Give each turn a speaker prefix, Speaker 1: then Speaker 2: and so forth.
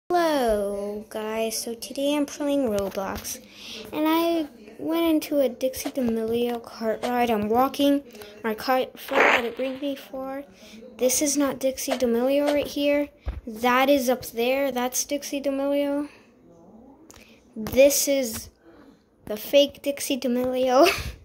Speaker 1: Hello guys, so today I'm playing Roblox and I went into a Dixie D'Amelio cart ride. I'm walking my cart that it brings me for. This is not Dixie D'Amelio right here. That is up there, that's Dixie D'Amelio. This is the fake Dixie D'Amelio.